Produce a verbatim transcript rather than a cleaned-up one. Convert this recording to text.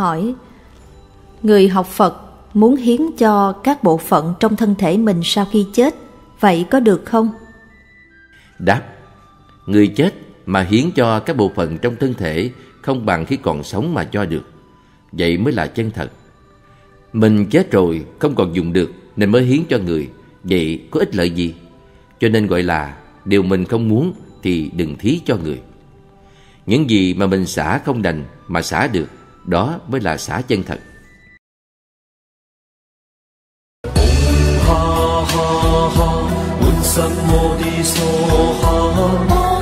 hỏi: người học Phật muốn hiến cho các bộ phận trong thân thể mình sau khi chết, vậy có được không? Đáp: người chết mà hiến cho các bộ phận trong thân thể không bằng khi còn sống mà cho được. Vậy mới là chân thật. Mình chết rồi không còn dùng được nên mới hiến cho người, vậy có ích lợi gì? Cho nên gọi là điều mình không muốn thì đừng thí cho người. Những gì mà mình xả không đành mà xả được, đó mới là xả chân thật. ha ha ha, 滿心我的所哈。